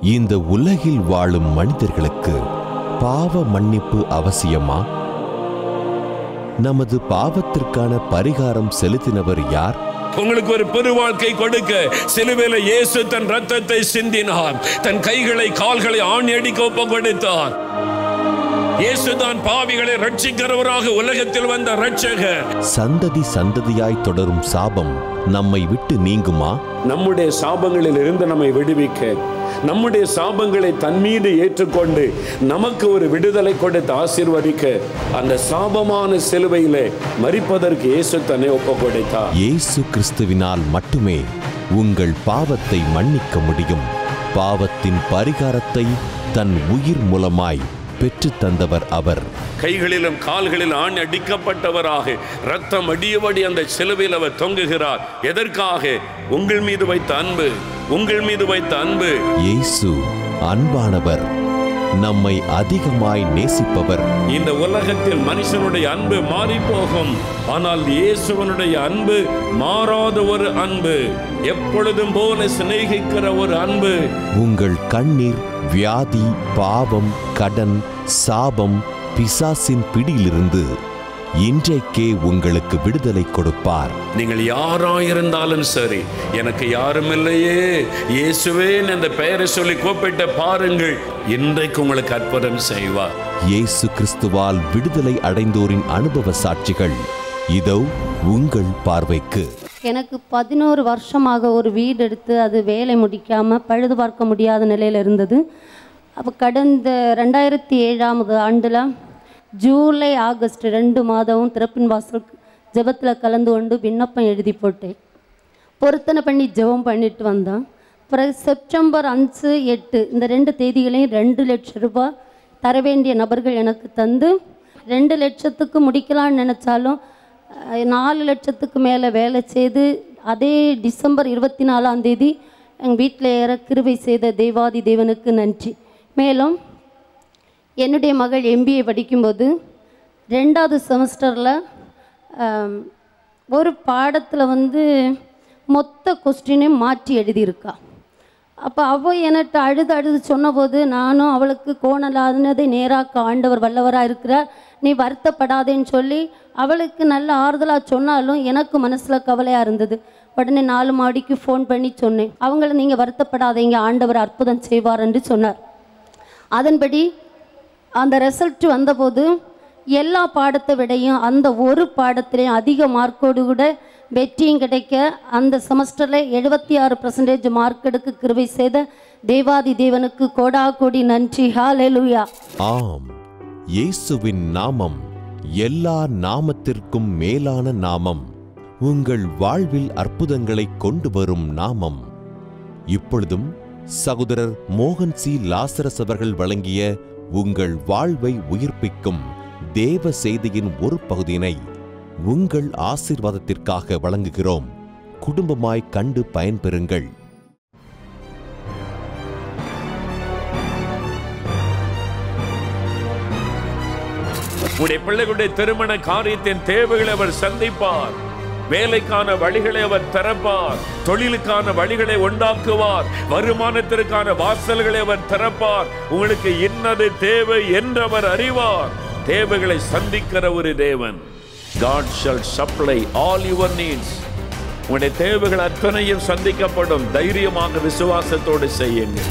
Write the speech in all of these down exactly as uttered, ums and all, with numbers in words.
இந்த உலகில் வாழும் மனிதர்களுக்கு பாவ மன்னிப்பு அவசியமா? நமது பாவத்திற்கான பரிகாரம் செலுத்தினவர் யார்? உங்களுக்கு ஒரு பெரு வாழ்க்கை கொடுக்க சிலுவையில இயேசு தன் ரத்தத்தை சிந்தினார். தன் கைகளை கால்களை ஆணி அடிக்க ஒப்பு கொடுத்தார். இயேசுதான் பாவிகளை ரட்சிக்கிறவராக உலகத்தில் வந்த ரட்சகர். சந்ததி சந்ததியாய் தொடரும் சாபம் நம்மை விட்டு நீங்குமா? நம்முடைய சாபங்களில் இருந்து நம்மை விடுவிக்க, நம்முடைய சாபங்களை தன் மீது ஏற்றுக்கொண்டு நமக்கு ஒரு விடுதலை கொடுத்து ஆசீர்வதிக்க அந்த சாபமான சிலுவையிலே மரிப்பதற்கு இயேசு தன்னை ஒப்பு கொடுத்தார். இயேசு கிறிஸ்துவினால் மட்டுமே உங்கள் பாவத்தை மன்னிக்க முடியும். பாவத்தின் பரிகாரத்தை தன் உயிர் மூலமாய் பெற்று தந்தவர் அவர். கைகளிலும் கால்களில் ஆணி அடிக்கப்பட்டவராக ரத்தம் அடியபடி அந்த சிலுவையில் அவர் தொங்குகிறார். எதற்காக? உங்கள் மீது வைத்த அன்பு, உங்கள் மீது வைத்த அன்பு. இயேசு அன்பானவர், நம்மை அதிகமாய் நேசிப்பவர். இந்த உலகத்தில் மனுஷனுடைய அன்பு மாறி போகும், ஆனால் இயேசுவனுடைய அன்பு மாறாத ஒரு அன்பு, எப்பொழுதும் போல சிநேகிக்கிற ஒரு அன்பு. உங்கள் கண்ணீர், வியாதி, பாவம், கடன், சாபம், பிசாசின் பிடியிலிருந்து இன்றைக்கே உங்களுக்கு விடுதலை கொடுப்பார். நீங்கள் யாராயிருந்தாலும் சரி, எனக்கு யாரும் இல்லையே இயேசுவே அந்த பெயரை சொல்லி கூப்பிட்ட பாருங்கள், இன்றைக்கு உங்களுக்கு அற்புதம் செய்வார். இயேசு கிறிஸ்துவால் விடுதலை அடைந்தோரின் அனுபவ சாட்சிகள் இதோ உங்கள் பார்வைக்கு. எனக்கு பதினோரு வருஷமாக ஒரு வீடு எடுத்து அது வேலை முடிக்காமல் பழுது பார்க்க முடியாத நிலையில் இருந்தது. அப்போ கடந்த ரெண்டாயிரத்தி ஏழாவது ஆண்டில் ஜூலை ஆகஸ்ட் ரெண்டு மாதமும் திறப்பின் வாசல் ஜெபத்தில் கலந்து கொண்டு விண்ணப்பம் எழுதி போட்டேன். பொருத்தனை பண்ணி ஜெபம் பண்ணிட்டு வந்தேன். பிறகு செப்டம்பர் அஞ்சு எட்டு இந்த ரெண்டு தேதிகளையும் ரெண்டு லட்சம் ரூபாய் தர வேண்டிய நபர்கள் எனக்கு தந்து, ரெண்டு லட்சத்துக்கு முடிக்கலான்னு நினச்சாலும் நாலு லட்சத்துக்கு மேலே வேலை செய்து அதே டிசம்பர் இருபத்தி நாலாம் தேதி எங்கள் வீட்டில் ஏற கிருபை செய்த தேவாதி தேவனுக்கு நன்றி. மேலும் என்னுடைய மகள் எம்பிஏ படிக்கும்போது ரெண்டாவது செமஸ்டரில் ஒரு பாடத்தில் வந்து மொத்த கொஸ்டினையும் மாற்றி எழுதியிருக்கா. அப்போ அவள் என்கிட்ட அழுது அழுது சொன்னபோது நானும் அவளுக்கு கோணலானதை நேராக்க ஆண்டவர் வல்லவராக இருக்கிறார், நீ வருத்தப்படாதேன்னு சொல்லி அவளுக்கு நல்ல ஆறுதலாக சொன்னாலும் எனக்கு மனசில் கவலையாக இருந்தது. உடனே நாலு மாடிக்கு ஃபோன் பண்ணி சொன்னேன், அவங்கள நீங்கள் வருத்தப்படாதீங்க, ஆண்டவர் அற்புதம் செய்வார் என்று சொன்னார். அதன்படி அந்த ரிசல்ட் வந்தபோது எல்லா பாடத்தை விடையும் அந்த ஒரு பாடத்திலையும் அதிக மார்க்கோடு கூட வெற்றியும் கிடைக்க அந்த செமஸ்டரில் எழுபத்தி ஆறு பர்சன்டேஜ் மார்க் எடுக்க கிருபை செய்த தேவாதி தேவனுக்கு கோடா கோடி நன்றி. ஹல்லேலூயா. ஆம், இயேசுவின் நாமம் எல்லா நாமத்திற்கும் மேலான நாமம். உங்கள் வாழ்வில் அற்புதங்களை கொண்டு வரும் நாமம். இப்பொழுதும் சகோதரர் மோகன் சி லாசரஸ் அவர்கள் வழங்கிய உங்கள் வாழ்வை உயிர்ப்பிக்கும் தேவ செய்தியின் ஒரு பகுதியினை உங்கள் ஆசீர்வாதத்திற்காக வழங்குகிறோம். குடும்பமாய் கண்டு பயன்பெறுங்கள். உடைய பிள்ளைகளுடைய திருமண காரியத்தின் தேவைகளை அவர் சந்திப்பார். வேலைக்கான வழிகளை அவர் திறப்பார். தொழிலுக்கான வழிகளை உண்டாக்குவார். வருமானத்திற்கான வாசல்களை அவர் திறப்பார். உங்களுக்கு இன்னது தேவை என்று அவர் அறிவார். தேவைகளை சந்திக்கிற ஒரு தேவன். God shall supply all your needs. உங்களுடைய தேவைகள் அத்தனையும் சந்திக்கப்படும். தைரியமாக விசுவாசத்தோடு செய்யுங்கள்.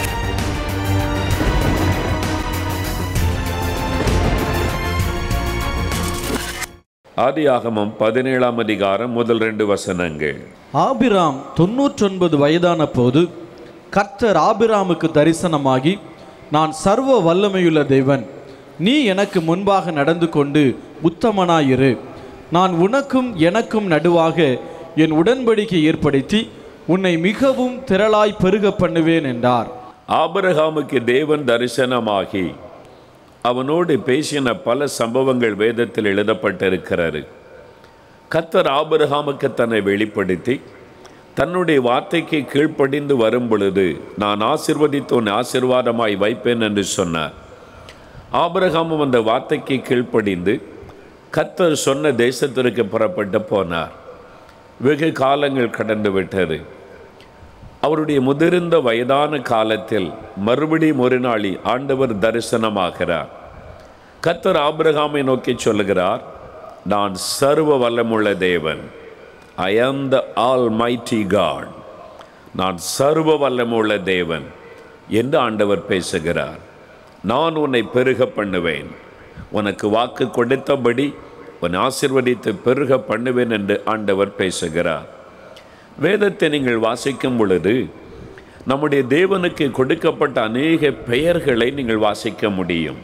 ஆதியாகமம் பதினேழாம் அதிகாரம் முதல் ரெண்டு வசனங்கள். ஆபிராம் தொன்னூற்றொன்பது வயதான போது கர்த்தர் ஆபிராமுக்கு தரிசனமாகி, நான் சர்வ வல்லமையுள்ள தேவன், நீ எனக்கு முன்பாக நடந்து கொண்டு உத்தமனாயிரு, நான் உனக்கும் எனக்கும் நடுவாக என் உடன்படிக்கை ஏற்படுத்தி உன்னை மிகவும் திரளாய் பெருக பண்ணுவேன் என்றார். ஆபிரகாமுக்கு தேவன் தரிசனமாகி அவனோடு பேசின பல சம்பவங்கள் வேதத்தில் எழுதப்பட்டிருக்கிறது. கர்த்தர் ஆபிரகாமுக்கு தன்னை வெளிப்படுத்தி தன்னுடைய வார்த்தைக்கு கீழ்ப்படிந்து வரும் பொழுது நான் ஆசீர்வதித்து உன்னை ஆசீர்வாதமாய் வைப்பேன் என்று சொன்னார். ஆபிரகாமும் அந்த வார்த்தைக்கு கீழ்ப்படிந்து கர்த்தர் சொன்ன தேசத்திற்கு புறப்பட்டு போனார். வெகு காலங்கள் கடந்து விட்டது. அவருடைய முதிர்ந்த வயதான காலத்தில் மறுபடியும் ஒரு நாளி ஆண்டவர் தரிசனமாகிறார். கர்த்தர் ஆபிரகாமை நோக்கி சொல்லுகிறார், நான் சர்வ வல்லமுள்ள தேவன். ஐ ஆம் த ஆல்மைட்டி காட். நான் சர்வ வல்லமுள்ள தேவன் என்று ஆண்டவர் பேசுகிறார். நான் உன்னை பெருக பண்ணுவேன், உனக்கு வாக்கு கொடுத்தபடி உன்னை ஆசீர்வதித்து பெருக பண்ணுவேன் என்று ஆண்டவர் பேசுகிறார். வேதத்தை நீங்கள் வாசிக்கும் பொழுது நம்முடைய தேவனுக்கு கொடுக்கப்பட்ட அநேக பெயர்களை நீங்கள் வாசிக்க முடியும்.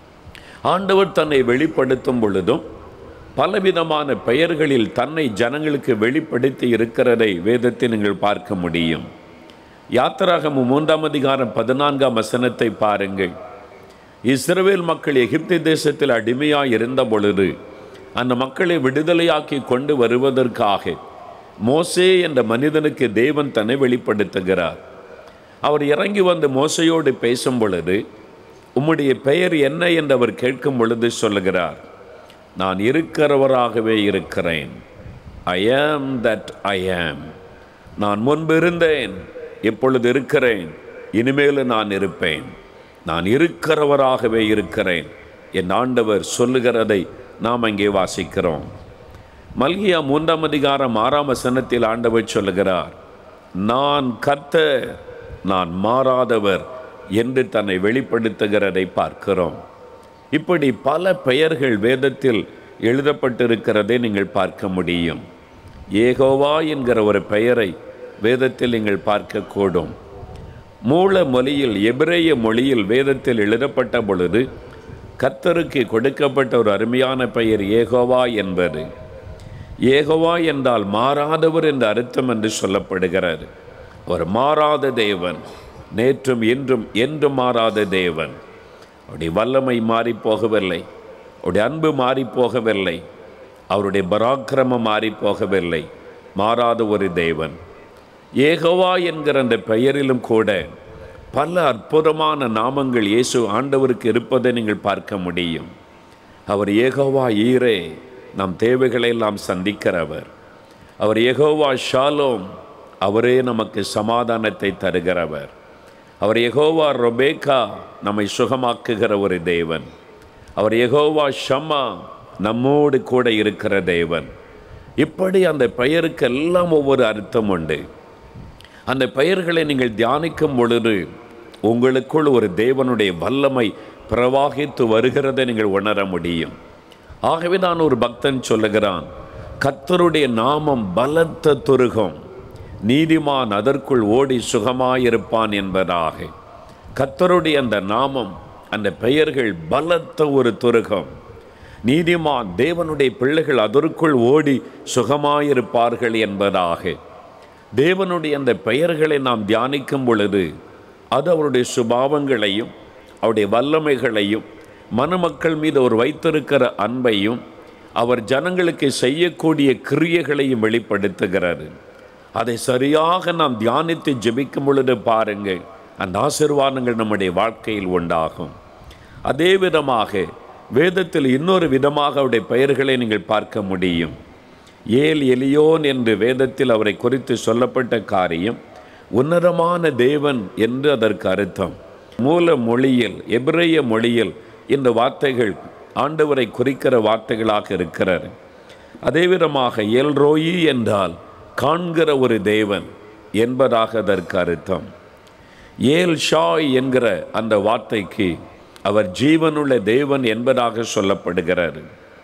ஆண்டவர் தன்னை வெளிப்படுத்தும் பொழுதும் பலவிதமான பெயர்களில் தன்னை ஜனங்களுக்கு வெளிப்படுத்தி இருக்கிறதை வேதத்தை நீங்கள் பார்க்க முடியும். யாத்திராகமம் மூன்றாம் அதிகாரம் பதினான்காம் வசனத்தை பாருங்கள். இஸ்ரவேல் மக்கள் எகிப்து தேசத்தில் அடிமையாக இருந்த பொழுது அந்த மக்களை விடுதலையாக்கி கொண்டு வருவதற்காக மோசே என்ற மனிதனுக்கு தேவன் தன்னை வெளிப்படுத்துகிறார். அவர் இறங்கி வந்து மோசையோடு பேசும் பொழுது, உம்முடைய பெயர் என்ன என்று அவர் கேட்கும் பொழுது சொல்லுகிறார், நான் இருக்கிறவராகவே இருக்கிறேன். ஐ ஆம் தட் ஐ ஆம். நான் முன்பு இருந்தேன், இப்பொழுது இருக்கிறேன், இனிமேல் நான் இருப்பேன். நான் இருக்கிறவராகவே இருக்கிறேன் என் ஆண்டவர் சொல்லுகிறதை நாம் அங்கே வாசிக்கிறோம். மல்கியா மூன்றாம் அதிகாரம் ஆறாம் வசனத்தில் ஆண்டவர் சொல்லுகிறார், நான் கர்த்தர், நான் மாறாதவர் என்று தன்னை வெளிப்படுத்துகிறதை பார்க்கிறோம். இப்படி பல பெயர்கள் வேதத்தில் எழுதப்பட்டிருக்கிறதை நீங்கள் பார்க்க முடியும். ஏகோவா என்கிற ஒரு பெயரை வேதத்தில் நீங்கள் பார்க்கக்கூடும். மூல மொழியில், எபிரேய மொழியில் வேதத்தில் எழுதப்பட்ட பொழுது கர்த்தருக்கு கொடுக்கப்பட்ட ஒரு அருமையான பெயர் ஏகோவா என்பது. ஏகோவா என்றால் மாறாதவர் என்ற அர்த்தம் என்று சொல்லப்படுகிறார். அவர் மாறாத தேவன், நேற்றும் இன்றும் என்றும் மாறாத தேவன். அவருடைய வல்லமை மாறி போகவில்லை, அவருடைய அன்பு மாறி போகவில்லை, அவருடைய பராக்கிரமம் மாறி போகவில்லை. மாறாத ஒரு தேவன். ஏகோவா என்கிற அந்த பெயரிலும் கூட பல அற்புதமான நாமங்கள் இயேசு ஆண்டவருக்கு இருப்பதை நீங்கள் பார்க்க முடியும். அவர் ஏகோவா ஈரே, நம் தேவைகளை எல்லாம் சந்திக்கிறவர். அவர் யெகோவா ஷாலோம், அவரே நமக்கு சமாதானத்தை தருகிறவர். அவர் யெகோவா ரொபேக்கா, நம்மை சுகமாக்குகிற ஒரு தேவன். அவர் யெகோவா ஷம்மா, நம்மோடு கூட இருக்கிற தேவன். இப்படி அந்த பெயருக்கெல்லாம் ஒவ்வொரு அர்த்தம் உண்டு. அந்த பெயர்களை நீங்கள் தியானிக்கும் பொழுது உங்களுக்குள் ஒரு தேவனுடைய வல்லமை பிரவாகித்து வருகிறதை நீங்கள் உணர முடியும். ஆகவே நான் ஒரு பக்தன் சொல்லுகிறான், கர்த்தருடைய நாமம் பலத்த துருகம், நீதிமான் அதற்குள் ஓடி சுகமாயிருப்பான் என்பதாக. கர்த்தருடைய அந்த நாமம், அந்த பெயர்கள் பலத்த ஒரு துருகம். நீதிமான் தேவனுடைய பிள்ளைகள் அதற்குள் ஓடி சுகமாயிருப்பார்கள் என்பதாக. தேவனுடைய அந்த பெயர்களை நாம் தியானிக்கும் பொழுது அது அவருடைய சுபாவங்களையும் அவருடைய வல்லமைகளையும் மனுமக்கள் மீது அவர் வைத்திருக்கிற அன்பையும் அவர் ஜனங்களுக்கு செய்யக்கூடிய கிரியைகளையும் வெளிப்படுத்துகிறார். அதை சரியாக நாம் தியானித்து ஜெபிக்கும் பொழுது பாருங்கள், அந்த ஆசீர்வாதங்கள் நம்முடைய வாழ்க்கையில் உண்டாகும். அதே விதமாக வேதத்தில் இன்னொரு விதமாக அவருடைய பெயர்களை நீங்கள் பார்க்க முடியும். ஏல் எலியோன் என்று வேதத்தில் அவரை குறித்து சொல்லப்பட்ட காரியம் உன்னதமான தேவன் என்று அதற்கு அர்த்தம். மூல மொழியில், எபிரேய மொழியில் இந்த வார்த்தைகள் ஆண்டவரை குறிக்கிற வார்த்தைகளாக இருக்கிறார். அதே விதமாக எல் ரோயி என்றால் காண்கிற ஒரு தேவன் என்பதாக அதற்கு அர்த்தம். ஏல் ஷாய் என்கிற அந்த வார்த்தைக்கு அவர் ஜீவனுள்ள தேவன் என்பதாக சொல்லப்படுகிறார்.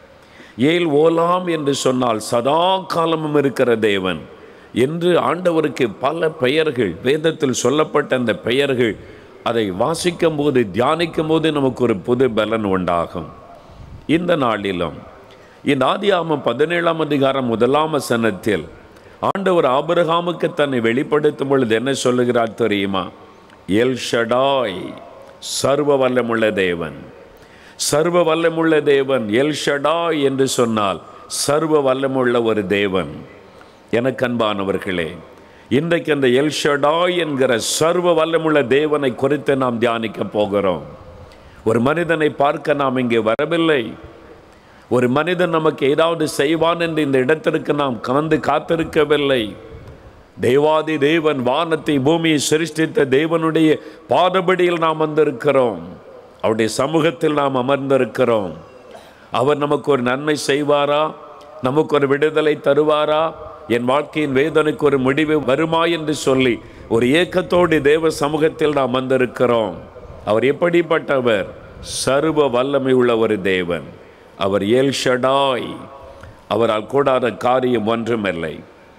ஏல் ஓலாம் என்று சொன்னால் சதா காலமும் இருக்கிற தேவன் என்று ஆண்டவருக்கு பல பெயர்கள் வேதத்தில் சொல்லப்பட்ட அந்த பெயர்கள் அதை வாசிக்கும் போது தியானிக்கும் போது நமக்கு ஒரு புது பலன் உண்டாகும். இந்த நாளிலும் இந்த ஆதியாகமம் பதினேழாம் அதிகாரம் முதலாம் வசனத்தில் ஆண்டவர் ஆபிரகாமுக்கு தன்னை வெளிப்படுத்தும் பொழுது என்ன சொல்லுகிறார் தெரியுமா? எல் ஷடாய், சர்வ வல்லமுள்ள தேவன். சர்வ வல்லமுள்ள தேவன் எல் ஷடாய் என்று சொன்னால் சர்வ வல்லமுள்ள ஒரு தேவன். எனக்கு அன்பானவர்களே, இன்றைக்கு அந்த எல் ஷடாய் என்கிற சர்வ வல்லமுள்ள தேவனை குறித்து நாம் தியானிக்க போகிறோம். ஒரு மனிதனை பார்க்க நாம் இங்கே வரவில்லை. ஒரு மனிதன் நமக்கு ஏதாவது செய்வான் என்று இந்த இடத்திற்கு நாம் கலந்து காத்திருக்கவில்லை. தேவாதி தேவன் வானத்தை பூமியை சிருஷ்டித்த தேவனுடைய பாதபடியில் நாம் வந்திருக்கிறோம். அவருடைய சமூகத்தில் நாம் அமர்ந்திருக்கிறோம். அவர் நமக்கு ஒரு நன்மை செய்வாரா? நமக்கு ஒரு விடுதலை தருவாரா? என் வாழ்க்கையின் வேதனைக்கு ஒரு முடிவு வருமா என்று சொல்லி ஒரு ஏக்கத்தோடு தேவ சமூகத்தில் நாம் வந்திருக்கிறோம். அவர் எப்படிப்பட்டவர்? சர்வ வல்லமை உள்ள ஒரு தேவன். அவர் எல் ஷடாய். அவரால் கூடாத காரியம் ஒன்றுமில்லை.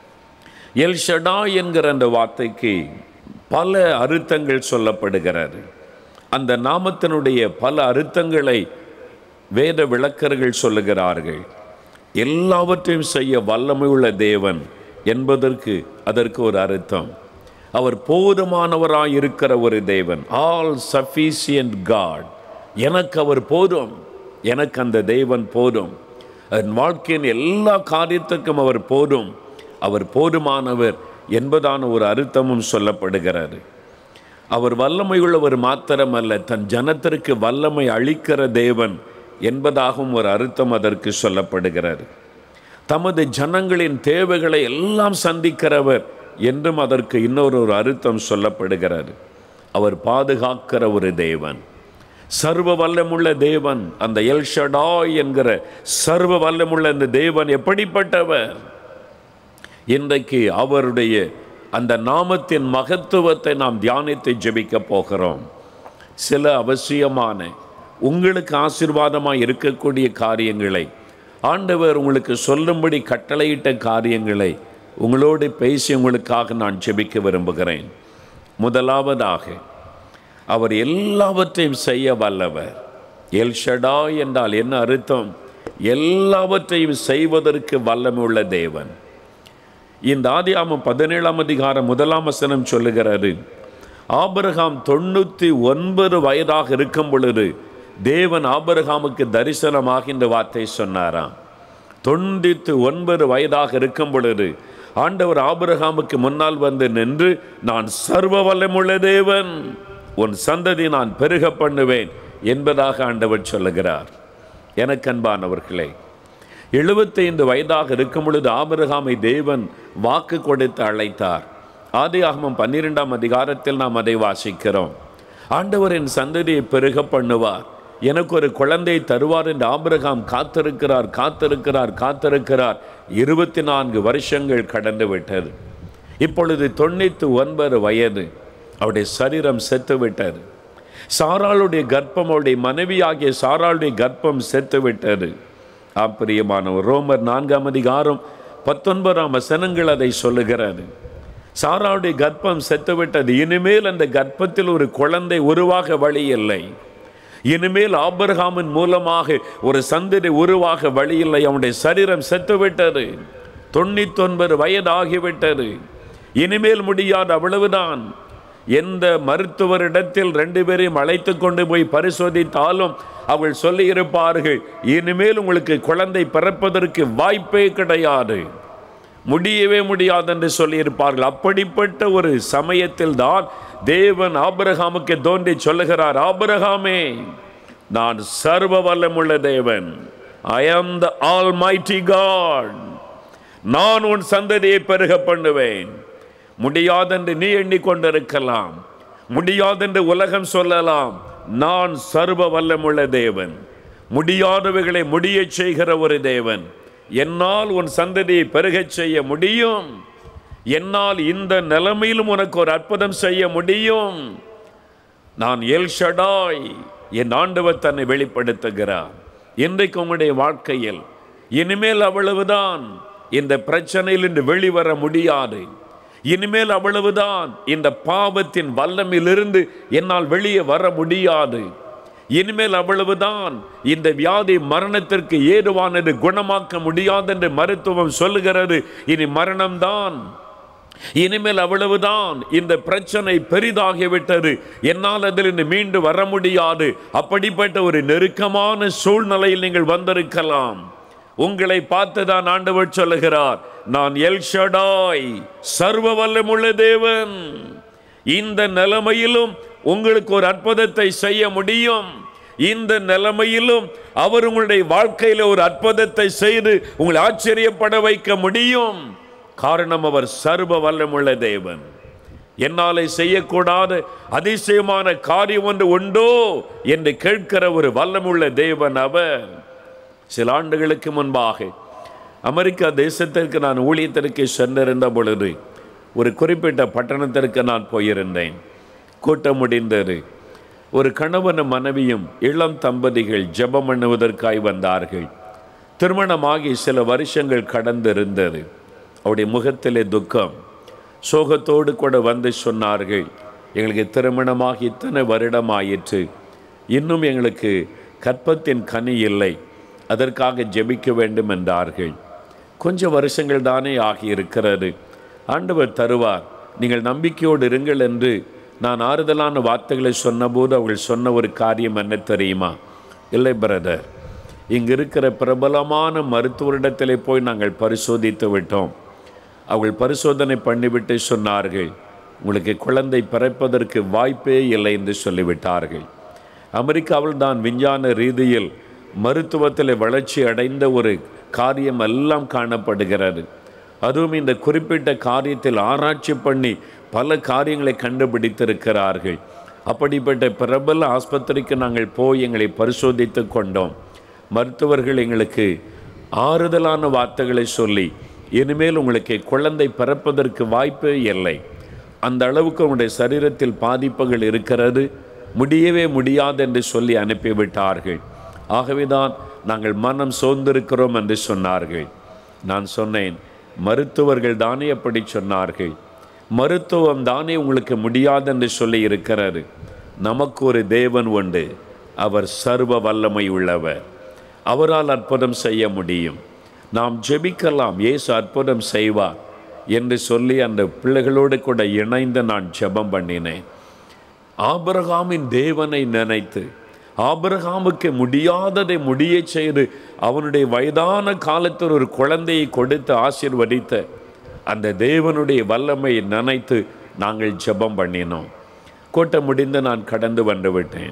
எல் ஷடாய் என்கிற அந்த வார்த்தைக்கு பல அர்த்தங்கள் சொல்லப்படுகிறது. அந்த நாமத்தினுடைய பல அர்த்தங்களை வேத விளக்கர்கள் சொல்லுகிறார்கள். எல்லாவற்றையும் செய்ய வல்லமை உள்ள தேவன் என்பதற்கு அதற்கு ஒரு அர்த்தம். அவர் போதுமானவராய் இருக்கிற ஒரு தேவன். All sufficient God. எனக்கு அவர் போதும், எனக்கு அந்த தேவன் போதும். என் வாழ்க்கையின் எல்லா காரியத்துக்கும் அவர் போதும், அவர் போதுமானவர் என்பதான ஒரு அர்த்தமும் சொல்லப்படுகிறது. அவர் வல்லமையுள்ளவர் மாத்திரமல்ல, தன் ஜனத்திற்கு வல்லமை அளிக்கிற தேவன் என்பதாகவும் ஒரு அர்த்தம் அதற்கு சொல்லப்படுகிறது. தமது ஜனங்களின் தேவைகளை எல்லாம் சந்திக்கிறவர் என்றும் அதற்கு இன்னொரு ஒரு அர்த்தம் சொல்லப்படுகிறது. அவர் பாதுகாக்கிற ஒரு தேவன், சர்வ வல்லமுள்ள தேவன். அந்த எல் ஷடாய் என்கிற சர்வ வல்லமுள்ள அந்த தேவன் எப்படிப்பட்டவர்? இன்றைக்கு அவருடைய அந்த நாமத்தின் மகத்துவத்தை நாம் தியானித்து ஜெபிக்க போகிறோம். சில அவசியமான உங்களுக்கு ஆசீர்வாதமாக இருக்கக்கூடிய காரியங்களை, ஆண்டவர் உங்களுக்கு சொல்லும்படி கட்டளையிட்ட காரியங்களை உங்களோடு பேசி உங்களுக்காக நான் ஜெபிக்க விரும்புகிறேன். முதலாவதாக, அவர் எல்லாவற்றையும் செய்ய வல்லவர். எல் ஷடாய் என்றால் என்ன அர்த்தம்? எல்லாவற்றையும் செய்வதற்கு வல்லமை உள்ள தேவன். இந்த ஆதியாகமம் பதினேழாம் அதிகாரம் முதலாம் வசனம் சொல்லுகிறது, ஆபிரகாம் தொண்ணூற்றி ஒன்பது வயதாக இருக்கும் பொழுது தேவன் ஆபிரகாமுக்கு தரிசனமாக இந்த வார்த்தை சொன்னாராம். தொண்ணூற்றி ஒன்பது வயதாக இருக்கும் பொழுது ஆண்டவர் ஆபிரகாமுக்கு முன்னால் வந்து நின்று, நான் சர்வ வல்லமுள்ள தேவன், உன் சந்ததி நான் பெருக பண்ணுவேன் என்பதாக ஆண்டவர் சொல்லுகிறார். எனக்கு அன்பானவர்களே, எழுபத்தைந்து வயதாக இருக்கும் பொழுது ஆபிரகாமை தேவன் வாக்கு கொடுத்து அழைத்தார். ஆதியாகமம் பன்னிரெண்டாம் அதிகாரத்தில் நாம் அதை வாசிக்கிறோம். ஆண்டவர் என் சந்ததியை பெருக பண்ணுவார், எனக்கு ஒரு குழந்தை தருவார் என்று ஆபிரகாம் காத்திருக்கிறார் காத்திருக்கிறார் காத்திருக்கிறார். இருபத்தி நான்கு வருஷங்கள் கடந்து விட்டது. இப்பொழுது தொண்ணூற்றி ஒன்பது வயது. அவருடைய சரீரம் செத்து விட்டது. சாராளுடைய கர்ப்பம், அவருடைய மனைவியாகிய சாராளுடைய கர்ப்பம் செத்து விட்டது. ஆப்பிரியமானவர், ரோமர் நான்காம் அதிகாரம் பத்தொன்பதாம் வசனங்கள் அதை சொல்லுகிறது. சாராளுடைய கர்ப்பம் செத்துவிட்டது. இனிமேல் அந்த கர்ப்பத்தில் ஒரு குழந்தை உருவாக வழி இல்லை. இனிமேல் ஆபிரகாமின் மூலமாக ஒரு சந்ததி உருவாக வழி இல்லை. அவனுடைய சரீரம் செத்துவிட்டது. தொண்ணூத்தி ஒன்பது வயது ஆகிவிட்டது. இனிமேல் முடியாது, அவ்வளவுதான். எந்த மருத்துவரிடத்தில் ரெண்டு பேரையும் அழைத்து கொண்டு போய் பரிசோதித்தாலும் அவர்கள் சொல்லி இருப்பார்கள், இனிமேல் உங்களுக்கு குழந்தை பிறப்பதற்கு வாய்ப்பே கிடையாது, முடியவே முடியாது என்று சொல்லியிருப்பார்கள். அப்படிப்பட்ட ஒரு சமயத்தில் தான் தேவன் ஆபிரகாமுக்கு தோன்றி சொல்லுகிறார், ஆபிரகாமே, நான் சர்வ வல்லமுள்ள தேவன், ஐ ஆம் த ஆல்மைட்டி காட், நான் உன் சந்ததியை பெருக பண்ணுவேன். முடியாதென்று நீ எண்ணிக்கொண்டிருக்கலாம், முடியாதென்று உலகம் சொல்லலாம். நான் சர்வ வல்லமுள்ள தேவன், முடியாதவைகளை முடிய செய்கிற ஒரு தேவன். என்னால் உன் சந்ததியை பெருகச் செய்ய முடியும். என்னால் இந்த நிலைமையிலும் உனக்கு ஒரு அற்புதம் செய்ய முடியும். நான் எல் ஷடாய், என் ஆண்டவர் தன்னை வெளிப்படுத்துகிறார். இன்றைக்கு உங்களுடைய வாழ்க்கையில் இனிமேல் அவ்வளவுதான், இந்த பிரச்சனையில் இன்று வெளிவர முடியாது. இனிமேல் அவ்வளவுதான், இந்த பாவத்தின் வல்லமிலிருந்து என்னால் வெளியே வர முடியாது. இனிமேல் அவ்வளவுதான், இந்த வியாதி மரணத்திற்கு ஏதுவானது, குணமாக்க முடியாது என்று மருத்துவம் சொல்லுகிறது. இனி மரணம்தான். இனிமேல் அவ்வளவுதான், இந்த பிரச்சனை பெரிதாகிவிட்டது, என்னால் அதில் மீண்டு வர முடியாது. அப்படிப்பட்ட ஒரு நெருக்கமான சூழ்நிலையில் நீங்கள் வந்திருக்கலாம். உங்களை பார்த்துதான் ஆண்டவர் சொல்லுகிறார், நான் எல் ஷடாய், சர்வ வல்லமுள்ள தேவன். இந்த நிலைமையிலும் உங்களுக்கு ஒரு அற்புதத்தை செய்ய முடியும். இந்த நிலைமையிலும் அவர் உங்களுடைய வாழ்க்கையில் ஒரு அற்புதத்தை செய்து உங்களை ஆச்சரியப்பட வைக்க முடியும். காரணம் அவர் சர்வ வல்லமுள்ள தேவன். என்னாலே செய்யக்கூடாத அதிசயமான காரியம் ஒன்று உண்டோ என்று கேட்கிற ஒரு வல்லமுள்ள தேவன் அவர். சில ஆண்டுகளுக்கு முன்பாக அமெரிக்கா தேசத்திற்கு நான் ஊழியத்திற்கு சென்றிருந்த பொழுது ஒரு குறிப்பிட்ட பட்டணத்திற்கு நான் போயிருந்தேன். கூட்டம் முடிந்தது. ஒரு கணவனும் மனைவியும் இளம் தம்பதிகள் ஜெபம் பண்ணுவதற்காய் வந்தார்கள். திருமணமாகி சில வருஷங்கள் கடந்திருந்தது. அவருடைய முகத்திலே துக்கம், சோகத்தோடு கூட வந்து சொன்னார்கள், எங்களுக்கு திருமணமாகி இத்தனை வருடம் ஆயிற்று, இன்னும் எங்களுக்கு கற்பத்தின் கனி இல்லை, அதற்காக ஜெபிக்க வேண்டும் என்றார்கள். கொஞ்சம் வருஷங்கள் தானே ஆகியிருக்கிறது, ஆண்டவர் தருவார், நீங்கள் நம்பிக்கையோடு இருங்கள் என்று நான் ஆறுதலான வார்த்தைகளை சொன்னபோது அவர்கள் சொன்ன ஒரு காரியம் என்ன தெரியுமா? இல்லை பிரதர், இங்கு இருக்கிற பிரபலமான மருத்துவரிடத்திலே போய் நாங்கள் பரிசோதித்து விட்டோம். அவர்கள் பரிசோதனை பண்ணிவிட்டு சொன்னார்கள், உங்களுக்கு குழந்தை பிறப்பதற்கு வாய்ப்பே இல்லை என்று சொல்லிவிட்டார்கள். அமெரிக்காவில் தான் விஞ்ஞான ரீதியில் மருத்துவத்தில் வளர்ச்சி அடைந்த ஒரு காரியம் எல்லாம் காணப்படுகிறது. அதுவும் இந்த குறிப்பிட்ட காரியத்தில் ஆராய்ச்சி பண்ணி பல காரியங்களை கண்டுபிடித்திருக்கிறார்கள். அப்படிப்பட்ட பிரபல ஆஸ்பத்திரிக்கு நாங்கள் போய் எங்களை பரிசோதித்து கொண்டோம். மருத்துவர்கள் எங்களுக்கு ஆறுதலான வார்த்தைகளை சொல்லி, இனிமேல் உங்களுக்கு குழந்தை பிறப்பதற்கு வாய்ப்பே இல்லை, அந்த அளவுக்கு உங்களுடைய சரீரத்தில் பாதிப்புகள் இருக்கிறது, முடியவே முடியாது என்று சொல்லி அனுப்பிவிட்டார்கள். ஆகவேதான் நாங்கள் மனம் சோர்ந்திருக்கிறோம் என்று சொன்னார்கள். நான் சொன்னேன், மருத்துவர்கள் தானே அப்படி சொன்னார்கள், மருத்துவம் தானே உங்களுக்கு முடியாது என்று சொல்லி இருக்கிறது. நமக்கு ஒரு தேவன் உண்டு, அவர் சர்வ வல்லமை உள்ளவர், அவரால் அற்புதம் செய்ய முடியும், நாம் ஜெபிக்கலாம், இயேசு அற்புதம் செய்வார் என்று சொல்லி அந்த பிள்ளைகளோடு கூட இணைந்து நான் ஜெபம் பண்ணினேன். ஆபிரகாமின் தேவனை நினைத்து, ஆபிரகாமுக்கு முடியாததை முடிய செய்து அவனுடைய வயதான காலத்தில் ஒரு குழந்தையை கொடுத்து ஆசீர்வதித்த அந்த தேவனுடைய வல்லமையை நினைத்து நாங்கள் ஜெபம் பண்ணினோம். கூட்டம் முடிந்து நான் கடந்து வந்து விட்டேன்.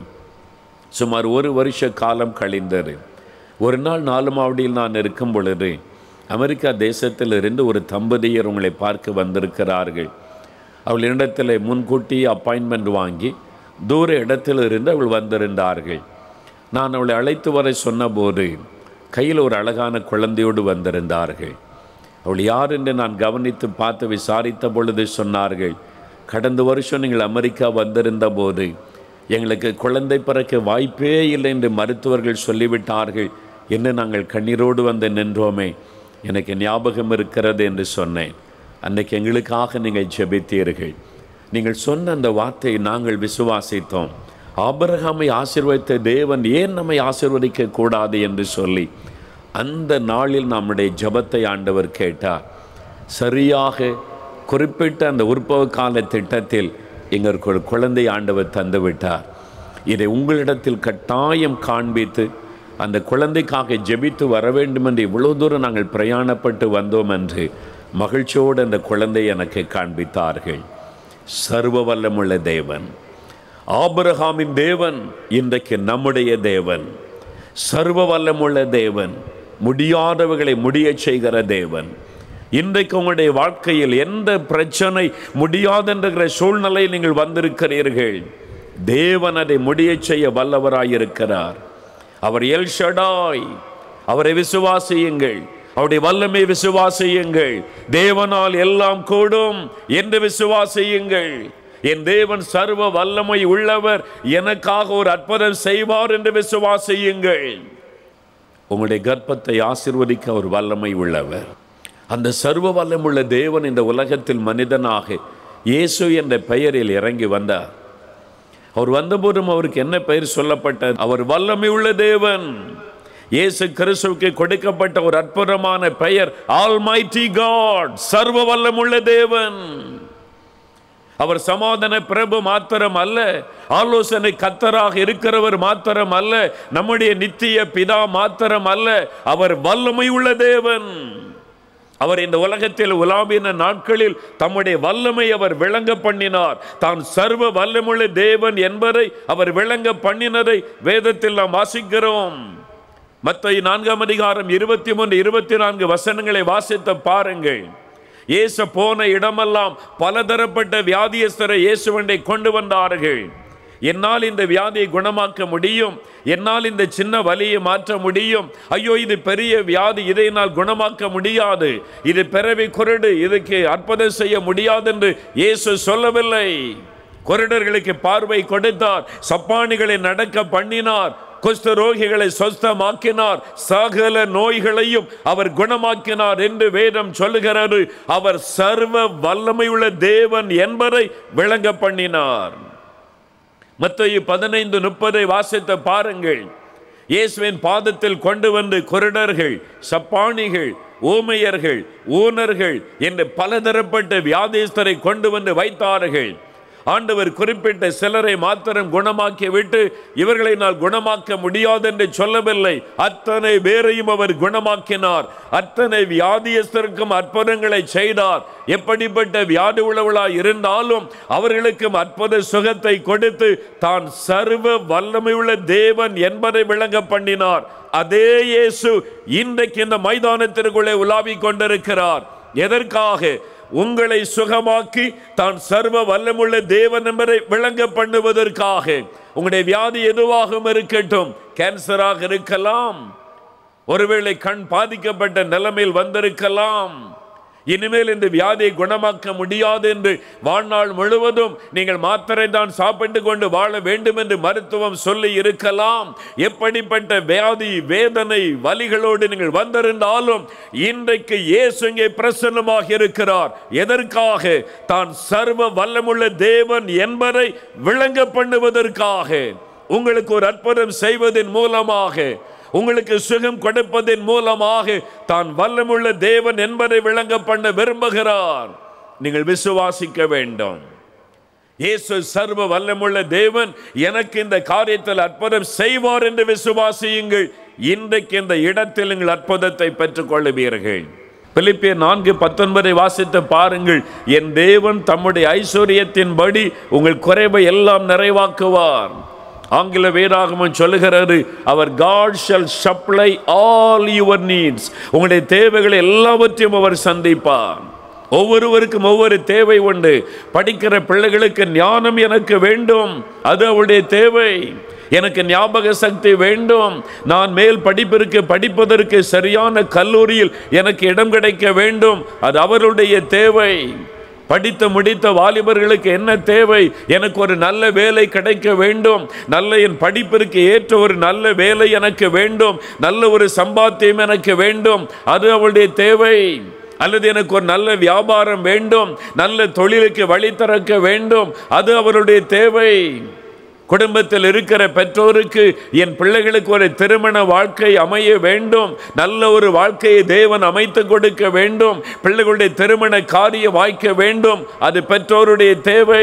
சுமார் ஒரு வருஷ காலம் கழிந்தது. ஒரு நாள் நாலு மாவடியில் நான் இருக்கும் பொழுது அமெரிக்கா தேசத்திலிருந்து ஒரு தம்பதியர் உங்களை பார்க்க வந்திருக்கிறார்கள். அவள் இடத்துல முன்கூட்டி அப்பாயின்மெண்ட் வாங்கி தூர இடத்திலிருந்து அவள் வந்திருந்தார்கள். நான் அவளை அழைத்து வர சொன்னபோது கையில் ஒரு அழகான குழந்தையோடு வந்திருந்தார்கள். அவள் யார் என்று நான் கவனித்து பார்த்து விசாரித்த பொழுது சொன்னார்கள், கடந்த வருஷம் நீங்கள் அமெரிக்கா வந்திருந்த போது எங்களுக்கு குழந்தை பிறக்க வாய்ப்பே இல்லை என்று மருத்துவர்கள் சொல்லிவிட்டார்கள் என்று நாங்கள் கண்ணீரோடு வந்து நின்றோமே, எனக்கு ஞாபகம் இருக்கிறது என்று சொன்னேன். அன்றைக்கு எங்களுக்காக நீங்கள் ஜெபித்தீர்கள். நீங்கள் சொன்ன அந்த வார்த்தையை நாங்கள் விசுவாசித்தோம். ஆபிரகாமை ஆசீர்வதித்த தேவன் ஏன் நம்மை ஆசீர்வதிக்க கூடாது என்று சொல்லி அந்த நாளில் நம்முடைய ஜெபத்தை ஆண்டவர் கேட்டார். சரியாக குறிப்பிட்ட அந்த உற்பவ கால திட்டத்தில் எங்களுக்கு ஒரு குழந்தை ஆண்டவர் தந்து விட்டார். இதை உங்களிடத்தில் கட்டாயம் காண்பித்து அந்த குழந்தைக்காக ஜெபித்து வர வேண்டும் என்று இவ்வளோ தூரம் நாங்கள் பிரயாணப்பட்டு வந்தோம் என்று மகிழ்ச்சியோடு அந்த குழந்தை எனக்கு காண்பித்தார்கள். சர்வ வல்லமுள்ள தேவன், ஆபிரகாமின் தேவன் இன்றைக்கு நம்முடைய தேவன். சர்வ வல்லமுள்ள தேவன், முடியாதவைகளை முடிய செய்கிற தேவன். இன்றைக்கு உங்களுடைய வாழ்க்கையில் எந்த பிரச்சனை முடியாதென்ற சூழ்நிலை நீங்கள் வந்திருக்கிறீர்கள், தேவன் அதை முடிய செய்ய வல்லவராயிருக்கிறார். அவர் எல் ஷடாய், அவரை விசுவாசியுங்கள், அவருடைய வல்லமை விசுவாசியுங்கள். தேவனால் எல்லாம் கூடும் என்று விசுவாசியுங்கள். என் தேவன் சர்வ வல்லமை உள்ளவர், எனக்காக ஒரு அற்புதம் செய்வார் என்று விசுவாசியுங்கள். உங்களுடைய கர்ப்பத்தை ஆசீர்வதிக்க ஒரு வல்லமை உள்ளவர். அந்த சர்வ வல்லமுள்ள தேவன் இந்த உலகத்தில் மனிதனாக இயேசு என்ற பெயரில் இறங்கி வந்தார். அவர் வந்தபோதும் அவருக்கு என்ன பெயர் சொல்லப்பட்டது? அவர் வல்லமை உள்ள தேவன். இயேசு கிறிஸ்துவுக்கு கொடுக்கப்பட்ட ஒரு அற்புதமான பெயர் ஆல்மைட்டி காட், சர்வ வல்லமுள்ள தேவன். அவர் சமாதான பிரபு மாத்திரம் அல்ல, ஆலோசனை கர்த்தராக இருக்கிறவர் மாத்திரம் அல்ல, நம்முடைய நித்திய பிதா மாத்திரம் அல்ல, அவர் வல்லமை உள்ள தேவன். அவர் இந்த உலகத்தில் உலாவின நாட்களில் தம்முடைய வல்லமை அவர் விளங்க பண்ணினார். தான் சர்வ வல்லமுள்ள தேவன் என்பதை அவர் விளங்க பண்ணினதை வேதத்தில் நாம் வாசிக்கிறோம். மத்தேயு நான்காம் அதிகாரம் இருபத்தி மூன்று இருபத்தி நான்கு வசனங்களை வாசித்து பாருங்கள். இயேசு போன இடமெல்லாம் பலதரப்பட்ட வியாதியஸ்தரை இயேசுவண்டை கொண்டு வந்தார்கள். என்னால் இந்த வியாதியை குணமாக்க முடியும், என்னால் இந்த சின்ன வலியை மாற்ற முடியும், ஐயோ இது பெரிய வியாதி, இதை என்னால் குணமாக்க முடியாது, இது பிறவி குருடு, இதுக்கு அற்புதம் செய்ய முடியாது என்று இயேசு சொல்லவில்லை. குருடர்களுக்கு பார்வை கொடுத்தார், சப்பானிகளை நடக்க பண்ணினார், குஷ்ட ரோகிகளை சொஸ்தமாக்கினார், சகல நோய்களையும் அவர் குணமாக்கினார் என்று வேதம் சொல்லுகிறது. அவர் சர்வ வல்லமையுள்ள தேவன் என்பதை விளங்க பண்ணினார். மத்தேயு பதினைந்து முப்பதை வாசித்து பாருங்கள். இயேசுவின் பாதத்தில் கொண்டு வந்து குருடர்கள், சப்பானிகள், ஊமையர்கள், ஊனர்கள் என்று பலதரப்பட்ட வியாதிஸ்தரை கொண்டு வந்து வைத்தார்கள். ஆண்டவர் குறிப்பிட்ட சிலரை மாத்திரம் குணமாக்கி விட்டு இவர்களை நான் குணமாக்க முடியாது என்று சொல்லவில்லை. அத்தனை பேரையும் அவர் குணமாக்கினார். அத்தனை வியாதியஸ்தருக்கும் அற்புதங்களை செய்தார். எப்படிப்பட்ட வியாதி உள்ளவர்களாய் இருந்தாலும் அவர்களுக்கும் அற்புத சுகத்தை கொடுத்து தான் சர்வ வல்லமையுள்ள தேவன் என்பதை விளங்க பண்ணினார். அதே இயேசு இன்றைக்கு இந்த மைதானத்திற்குள்ளே உலாவிக் கொண்டிருக்கிறார். எதற்காக? உங்களை சுகமாக்கி தான் சர்வ வல்லமுள்ள தேவன் என்பதை விளங்க பண்ணுவதற்காக. உங்களுடைய வியாதி எதுவாகவும் இருக்கட்டும், கேன்சராக இருக்கலாம், ஒருவேளை கண் பாதிக்கப்பட்ட நிலைமையில் வந்திருக்கலாம், இனிமேல் இந்த வியாதியை குணமாக்க முடியாது என்று வாழ்நாள் முழுவதும் நீங்கள் மாத்திரை தான் சாப்பிட்டு கொண்டு வாழ வேண்டும் என்று மருத்துவம் சொல்லி இருக்கலாம். எப்படிப்பட்ட வியாதி, வேதனை, வலிகளோடு நீங்கள் வந்திருந்தாலும் இன்றைக்கு இயேசு இங்கே பிரசன்னமாக இருக்கிறார். எதற்காக? தான் சர்வ வல்லமுள்ள தேவன் என்பதை விளங்க பண்ணுவதற்காக. உங்களுக்கு ஒரு அற்புதம் செய்வதன் மூலமாக, உங்களுக்கு சுகம் கொடுப்பதன் மூலமாக தான் வல்லமுள்ள தேவன் என்பதை விளங்க பண்ண விரும்புகிறார். நீங்கள் விசுவாசிக்க வேண்டும். இயேசு சர்வ வல்லமுள்ள தேவன், எனக்கு இந்த காரியத்தில் அற்புதம் செய்வார் என்று விசுவாசியுங்கள். இன்றைக்கு இந்த இடத்தில் நீங்கள் அற்புதத்தை பெற்றுக் கொள்ளுவீர்கள். பிலிப்பியர் நான்கு பத்தொன்பதை வாசித்து பாருங்கள். என் தேவன் தம்முடைய ஐஸ்வர்யத்தின்படி உங்கள் குறைவை எல்லாம் நிறைவாக்குவார். ஆங்கில வேதாகமம் சொல்லுகிறது, அவர் God shall supply all your needs. உங்களுடைய தேவைகளை எல்லாவற்றையும் அவர் சந்திப்பார். ஒவ்வொருவருக்கும் ஒவ்வொரு தேவை உண்டு. படிக்கிற பிள்ளைகளுக்கு ஞானம் எனக்கு வேண்டும், அது அவருடைய தேவை. எனக்கு ஞாபக சக்தி வேண்டும், நான் மேல் படிப்பிற்கு படிப்பதற்கு சரியான கல்லூரியில் எனக்கு இடம் கிடைக்க வேண்டும், அது அவருடைய தேவை. படித்து முடித்த வாலிபர்களுக்கு என்ன தேவை? எனக்கு ஒரு நல்ல வேலை கிடைக்க வேண்டும், நல்ல என் படிப்பிற்கு ஏற்ற ஒரு நல்ல வேலை எனக்கு வேண்டும், நல்ல ஒரு சம்பாத்தியம் எனக்கு வேண்டும், அது அவளுடைய தேவை. அல்லது எனக்கு ஒரு நல்ல வியாபாரம் வேண்டும், நல்ல தொழிலுக்கு வழி திறக்க வேண்டும், அது அவருடைய தேவை. குடும்பத்தில் இருக்கிற பெற்றோருக்கு என் பிள்ளைகளுக்கு ஒரு திருமண வாழ்க்கை அமைய வேண்டும், நல்ல ஒரு வாழ்க்கையை தேவன் அமைத்து கொடுக்க வேண்டும், பிள்ளைகளுடைய திருமண காரியம் வாய்க்க வேண்டும், அது பெற்றோருடைய தேவை.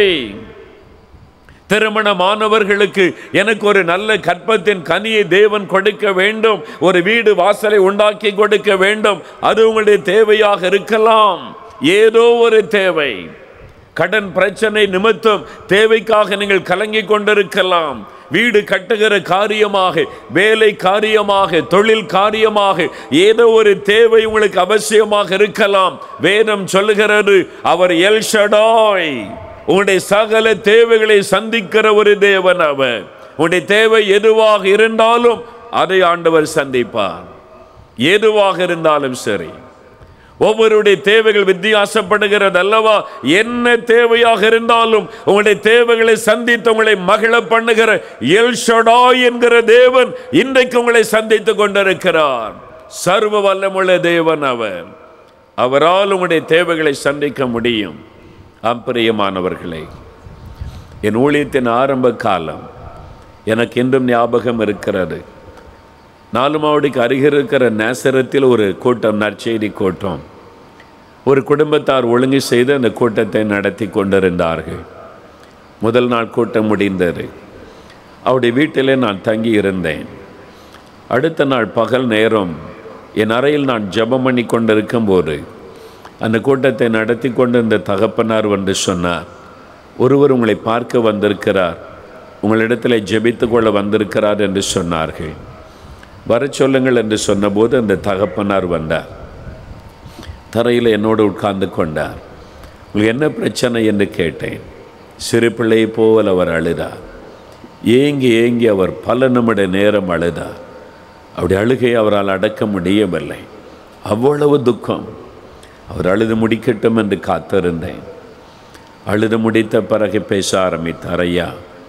திருமணமானவர்களுக்கு எனக்கு ஒரு நல்ல கற்பத்தின் கனியை தேவன் கொடுக்க வேண்டும், ஒரு வீடு வாசலை உண்டாக்கி கொடுக்க வேண்டும், அது உங்களுடைய தேவையாக இருக்கலாம். ஏதோ ஒரு தேவை, கடன் பிரச்சனை நிமித்தம் தேவைக்காக நீங்கள் கலங்கி கொண்டிருக்கலாம். வீடு கட்டுகிற காரியமாக, வேலை காரியமாக, தொழில் காரியமாக ஏதோ ஒரு தேவை உங்களுக்கு அவசியமாக இருக்கலாம். வேதம் சொல்லுகிறது, அவர் எல் ஷடாய், உங்களுடைய சகல தேவைகளை சந்திக்கிற ஒரு தேவன் அவர். உங்களுடைய தேவை எதுவாக இருந்தாலும் அதை ஆண்டவர் சந்திப்பார். எதுவாக இருந்தாலும் சரி, ஒவ்வொருடைய தேவைகள் வித்தியாசப்படுகிறது அல்லவா? என்ன தேவையாக இருந்தாலும் உங்களுடைய தேவைகளை சந்தித்து உங்களை மகிழ பண்ணுகிற எல் ஷடாய் என்கிற தேவன் இன்றைக்கு உங்களை சந்தித்துக் கொண்டிருக்கிறார். சர்வ வல்லமுள்ள தேவன் அவர். அவரால் உங்களுடைய தேவைகளை சந்திக்க முடியும். அப்பிரியமானவர்களே, என் ஊழியத்தின் ஆரம்ப காலம் எனக்கு இன்றும் ஞாபகம் இருக்கிறது. நாலு மாவடிக்கு அருகில் இருக்கிற நேசரத்தில் ஒரு கூட்டம், நற்செய்தி கூட்டம். ஒரு குடும்பத்தார் ஒழுங்கு செய்து அந்த கூட்டத்தை நடத்தி கொண்டிருந்தார்கள். முதல் நாள் கூட்டம் முடிந்தது. அவருடைய வீட்டிலே நான் தங்கி இருந்தேன். அடுத்த நாள் பகல் நேரம் என் அறையில் நான் ஜெபம் பண்ணி கொண்டிருக்கும் போது அந்த கூட்டத்தை நடத்தி கொண்டிருந்த தகப்பனார் வந்து சொன்னார், ஒருவர் உங்களை பார்க்க வந்திருக்கிறார், உங்களிடத்தில் ஜெபித்து கொள்ள வந்திருக்கிறார் என்று சொன்னார்கள். வர சொல்லுங்கள் என்று சொன்னபோது அந்த தகப்பனார் வந்தார். தரையில் என்னோடு உட்கார்ந்து கொண்டார். உங்களுக்கு என்ன பிரச்சனை என்று கேட்டேன். சிறு பிள்ளை போல் அவர் அழுதார். ஏங்கி ஏங்கி அவர் பல நிமிட நேரம் அழுதார். அப்படி அழுகை அவரால் அடக்க முடியவில்லை. அவ்வளவு துக்கம். அவர் அழுது முடிக்கட்டும் என்று காத்திருந்தேன். அழுது முடித்த பிறகு பேச ஆரம்பித்தார். ஐயா,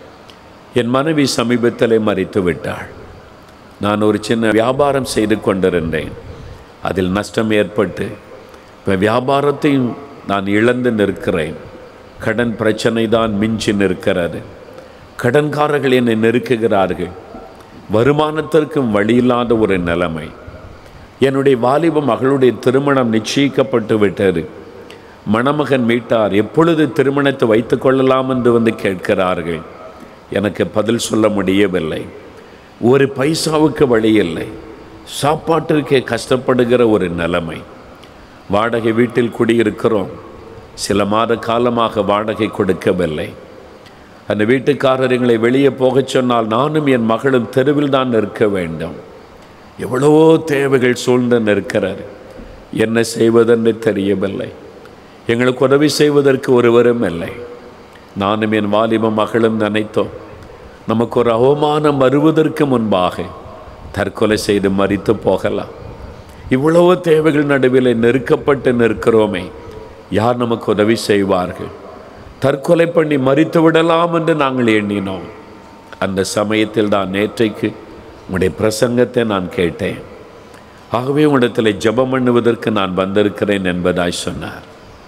என் மனைவி சமீபத்திலே மரித்து விட்டாள். நான் ஒரு சின்ன வியாபாரம் செய்து கொண்டிருந்தேன். அதில் நஷ்டம் ஏற்பட்டு இப்போ வியாபாரத்தையும் நான் இழந்து நிற்கிறேன். கடன் பிரச்சனை தான் மிஞ்சி நிற்கிறது. கடன்காரர்கள் என்னை நெருக்குகிறார்கள். வருமானத்திற்கும் வழியில்லாத ஒரு நிலைமை. என்னுடைய வாலிப மகளுடைய திருமணம் நிச்சயிக்கப்பட்டு விட்டது. மணமகன் மீட்டார் எப்பொழுது திருமணத்தை வைத்து கொள்ளலாம் என்று வந்து கேட்கிறார்கள். எனக்கு பதில் சொல்ல முடியவில்லை. ஒரு பைசாவுக்கு வழி இல்லை. சாப்பாட்டிற்கே கஷ்டப்படுகிற ஒரு நிலைமை. வாடகை வீட்டில் குடியிருக்கிறோம். சில மாத காலமாக வாடகை கொடுக்கவில்லை. அந்த வீட்டுக்காரர் எங்களை வெளியே போகச் சொன்னால் நானும் என் மகளும் தெருவில் தான் நிற்க வேண்டும். எவ்வளவோ தேவைகள் சூழ்ந்து நிற்கிறார். என்ன செய்வதென்று தெரியவில்லை. எங்களுக்கு உதவி செய்வதற்கு ஒருவரும் இல்லை. நானும் என் வாலிப மகளும் நினைத்தோம், நமக்கு ஒரு அவமானம் வருவதற்கு முன்பாக தற்கொலை செய்து மரித்து போகலாம். இவ்வளவு தேவைகள் நடுவில் நெருக்கப்பட்டு நிற்கிறோமே, யார் நமக்கு உதவி செய்வார்கள்? தற்கொலை பண்ணி மரித்து விடலாம் என்று நாங்கள் எண்ணினோம். அந்த சமயத்தில் தான் நேற்றைக்கு உங்களுடைய பிரசங்கத்தை நான் கேட்டேன். ஆகவே உங்களிடத்தில் ஜெபம் பண்ணுவதற்கு நான் வந்திருக்கிறேன் என்பதாய் சொன்னார்.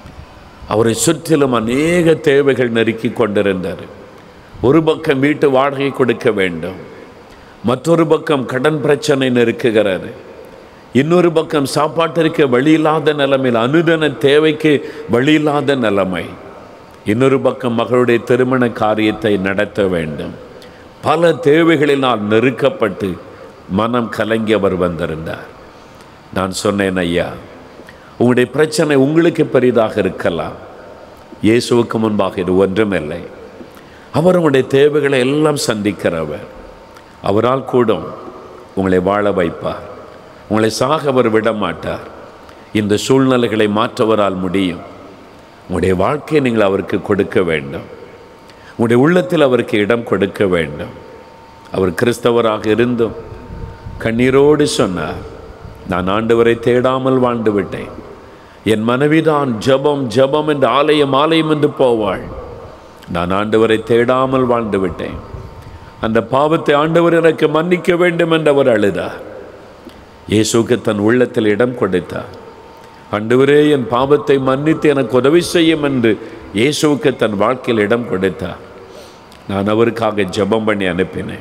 அவரை சுற்றிலும் அநேக தேவைகள் நெருக்கி கொண்டிருந்தார். ஒரு பக்கம் வீட்டு வாடகை கொடுக்க வேண்டும், மற்றொரு பக்கம் கடன் பிரச்சனை நெருக்குகிறது, இன்னொரு பக்கம் சாப்பாட்டிற்கு வழியில்லாத நிலைமையில் அனுதின தேவைக்கு வழியில்லாத நிலைமை, இன்னொரு பக்கம் மகளுடைய திருமண காரியத்தை நடத்த வேண்டும். பல தேவைகளினால் நெருக்கப்பட்டு மனம் கலங்கி அவர் வந்திருந்தார். நான் சொன்னேன், ஐயா, உங்களுடைய பிரச்சனை உங்களுக்கு பெரிதாக இருக்கலாம். இயேசுவுக்கு முன்பாக இது ஒன்றுமில்லை. அவர் உங்களுடைய தேவைகளை எல்லாம் சந்திக்கிறவர். அவரால் கூடும் உங்களை வாழ வைப்பார். உங்களை சாக அவர் விட மாட்டார். இந்த சூழ்நிலைகளை மாற்றவரால் முடியும். உங்களுடைய வாழ்க்கையை நீங்கள் அவருக்கு கொடுக்க வேண்டும். உங்களுடைய உள்ளத்தில் அவருக்கு இடம் கொடுக்க வேண்டும். அவர் கிறிஸ்தவராக இருந்தும் கண்ணீரோடு சொன்னார், நான் ஆண்டவரை தேடாமல் வாழ்ந்து விட்டேன். என் மனைவிதான் ஜபம் ஜபம் என்று ஆலயம் ஆலயம் என்று போவாள். நான் ஆண்டவரை தேடாமல் வாழ்ந்து விட்டேன். அந்த பாவத்தை ஆண்டவர் எனக்கு மன்னிக்க வேண்டும் என்று அவர் அழுதார். இயேசுக்கு தன் உள்ளத்தில் இடம் கொடுத்தார். ஆண்டவரே, என் பாவத்தை மன்னித்து எனக்கு உதவி செய்யும் என்று இயேசுவுக்கு தன் வாழ்க்கையில் இடம் கொடுத்தார். நான் அவருக்காக ஜெபம் பண்ணி அனுப்பினேன்.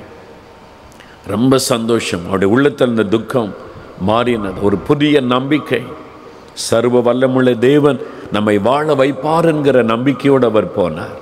ரொம்ப சந்தோஷம். அவருடைய உள்ளத்தில் இந்த துக்கம் மாறினது. ஒரு புதிய நம்பிக்கை. சர்வ வல்லமுள்ள தேவன் நம்மை வாழ வைப்பார் என்கிற நம்பிக்கையோடு அவர் போனார்.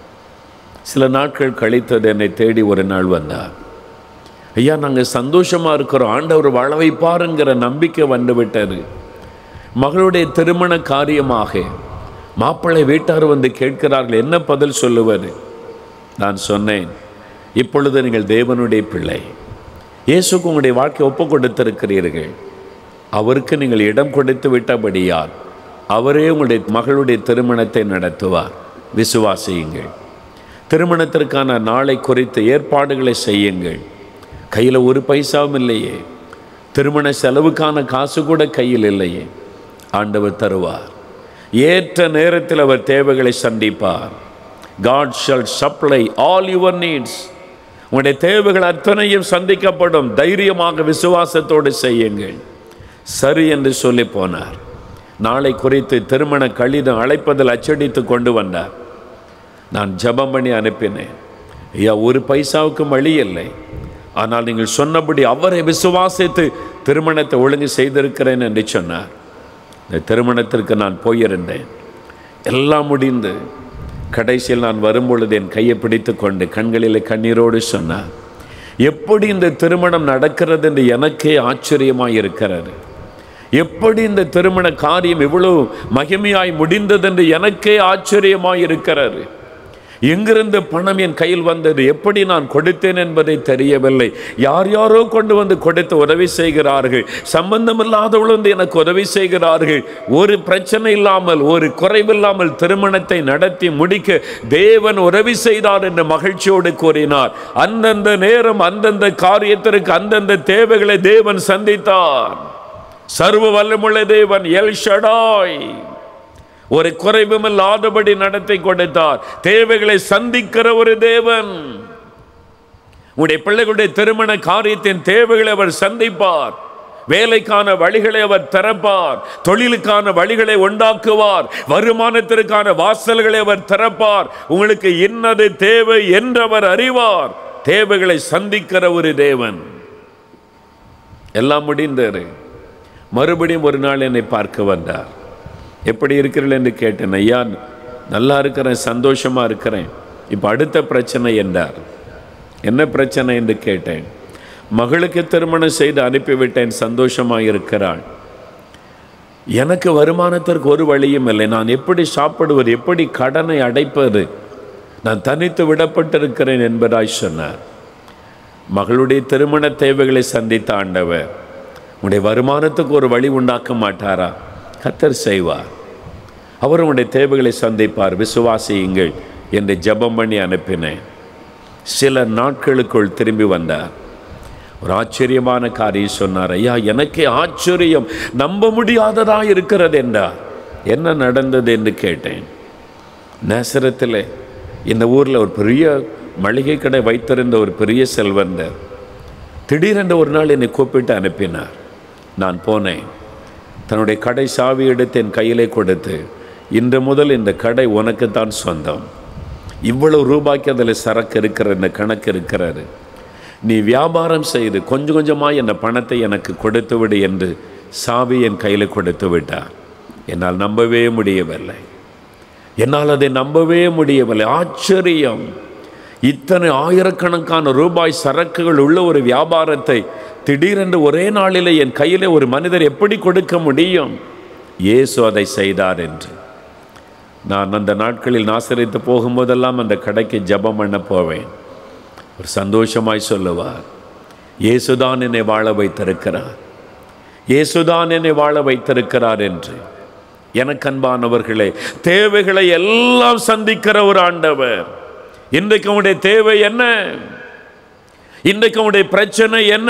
சில நாட்கள் கழித்தது என்னை தேடி ஒரு நாள் வந்தார். ஐயா, நாங்கள் சந்தோஷமாக இருக்கிறோம், ஆண்டவர் வாழ வைப்பார் என்கிற நம்பிக்கை வந்துவிட்டது. மகளுடைய திருமண காரியமாக மாப்பிள்ளை வீட்டார் வந்து கேட்கிறார்கள், என்ன பதில் சொல்லுவது? நான் சொன்னேன், இப்பொழுது நீங்கள் தேவனுடைய பிள்ளை, இயேசுக்கு உங்களுடைய வாழ்க்கை ஒப்பு கொடுத்திருக்கிறீர்கள். அவருக்கு நீங்கள் இடம் கொடுத்து விட்டபடியால் அவரே உங்களுடைய மகளுடைய திருமணத்தை நடத்துவார். விசுவாசியுங்கள். திருமணத்திற்கான நாளை குறித்து ஏற்பாடுகளை செய்யுங்கள். கையில் ஒரு பைசாவும் இல்லையே, திருமண செலவுக்கான காசு கூட கையில் இல்லையே. ஆண்டவர் தருவார். ஏற்ற நேரத்தில் அவர் தேவைகளை சந்திப்பார். God shall supply all your needs. உங்களுடைய தேவைகள் அத்தனையும் சந்திக்கப்படும். தைரியமாக விசுவாசத்தோடு செய்யுங்கள். சரி என்று சொல்லி போனார். நாளை குறித்து திருமண கடிதம் அழைப்பதில் அச்சடித்து கொண்டு வந்தார். நான் ஜெபம் பண்ணி அனுப்பினேன். ஐயா, ஒரு பைசாவுக்கும் வழி இல்லை, ஆனால் நீங்கள் சொன்னபடி அவரை விசுவாசித்து திருமணத்தை ஒழுங்கு செய்திருக்கிறேன் என்று சொன்னார். இந்த திருமணத்திற்கு நான் போயிருந்தேன். எல்லாம் முடிந்து கடைசியில் நான் வரும்பொழுது என் கையை பிடித்து கொண்டு கண்களில் கண்ணீரோடு சொன்னார், எப்படி இந்த திருமணம் நடக்கிறது என்று எனக்கே ஆச்சரியமாய் இருக்கிறது. எப்படி இந்த திருமண காரியம் இவ்வளவு மகிமையாய் முடிந்தது என்று எனக்கே ஆச்சரியமாய் இருக்கிறது. எங்கிருந்து பணம் என் கையில் வந்தது, எப்படி நான் கொடுத்தேன் என்பதை தெரியவில்லை. யார் யாரோ கொண்டு வந்து கொடுத்து உதவி செய்கிறார்கள். சம்பந்தமில்லாதவர்கள் வந்து எனக்கு உதவி செய்கிறார்கள். ஒரு பிரச்சனை இல்லாமல், ஒரு குறைவில்லாமல் திருமணத்தை நடத்தி முடிக்க தேவன் உதவி செய்தார் என்று மகிழ்ச்சியோடு கூறினார். அந்தந்த நேரம் அந்தந்த காரியத்திற்கு அந்தந்த தேவைகளை தேவன் சந்தித்தார். சர்வ வல்லமுள்ள தேவன் எல் ஷடாய் ஒரு குறைவுமில்லாதபடி நடத்தி கொடுத்தார். தேவைகளை சந்திக்கிற ஒரு தேவன். உடைய பிள்ளைகளுடைய திருமண காரியத்தின் தேவைகளை அவர் சந்திப்பார். வேலைக்கான வழிகளை அவர் திறப்பார். தொழிலுக்கான வழிகளை உண்டாக்குவார். வருமானத்திற்கான வாசல்களை அவர் திறப்பார். உங்களுக்கு இன்னது தேவை என்றவர் அறிவார். தேவைகளை சந்திக்கிற ஒரு தேவன். எல்லாம் முடிந்தது. மறுபடியும் ஒரு நாள் என்னை பார்க்க வந்தார். எப்படி இருக்கிறீர்கள் என்று கேட்டேன். ஐயா, நல்லா இருக்கிறேன், சந்தோஷமா இருக்கிறேன். இப்போ அடுத்த பிரச்சனை என்றார். என்ன பிரச்சனை என்று கேட்டேன். மகளுக்கு திருமணம் செய்து அனுப்பிவிட்டேன், சந்தோஷமாக இருக்கிறாள். எனக்கு வருமானத்திற்கு ஒரு வழியும் இல்லை. நான் எப்படி சாப்பிடுவது, எப்படி கடனை அடைப்பது, நான் தனித்து விடப்பட்டிருக்கிறேன் என்பதாய் சொன்னார். மகளுடைய திருமண தேவைகளை சந்தித்த ஆண்டவர் உடைய வருமானத்துக்கு ஒரு வழி உண்டாக்க மாட்டாரா? கர்த்தர் செய்வார். அவர் உடைய தேவைகளை சந்திப்பார். விசுவாசியுங்கள் என்று ஜெபம் பண்ணி அனுப்பினேன். சில நாட்களுக்குள் திரும்பி வந்தார். ஒரு ஆச்சரியமான காரியம் சொன்னார். ஐயா, எனக்கே ஆச்சரியம், நம்ப முடியாததா இருக்கிறது என்றார். என்ன நடந்தது என்று கேட்டேன். நேசரத்தில் இந்த ஊரில் ஒரு பெரிய மளிகை கடை வைத்திருந்த ஒரு பெரிய செல்வந்தர் திடீரென்று ஒரு நாள் என்னை கூப்பிட்டு அனுப்பினார். நான் போனேன். தன்னுடைய கடை சாவி எடுத்து என் கையிலே கொடுத்து, இன்று முதல் இந்த கடை உனக்குத்தான் சொந்தம். இவ்வளவு ரூபாய்க்கு அதில் சரக்கு இருக்கிற இந்த கணக்கு இருக்கிறாரு. நீ வியாபாரம் செய்து கொஞ்சம் கொஞ்சமாக இந்த பணத்தை எனக்கு கொடுத்து விடு என்று சாவி என் கையில் கொடுத்து விட்டார். என்னால் நம்பவே முடியவில்லை. என்னால் அதை நம்பவே முடியவில்லை. ஆச்சரியம். இத்தனை ஆயிரக்கணக்கான ரூபாய் சரக்குகள் உள்ள ஒரு வியாபாரத்தை திடீரென்று ஒரே நாளிலே என் கையில் ஒரு மனிதர் எப்படி கொடுக்க முடியும்? இயேசு அதை செய்தார் என்று. நான் அந்த நாட்களில் நாசரித்து போகும்போதெல்லாம் அந்த கடைக்கு ஜெபம் பண்ண போவேன். ஒரு சந்தோஷமாய் சொல்லுவார், இயேசுதான் என்னை வாழ வைத்திருக்கிறார், இயேசுதான் என்னை வாழ வைத்திருக்கிறார் என்று. எனக்கு அன்பானவர்களே, தேவைகளை எல்லாம் சந்திக்கிற ஒரு ஆண்டவர். இன்றைக்கு உங்களுடைய தேவை என்ன? இன்றைக்கு உங்களுடைய பிரச்சனை என்ன?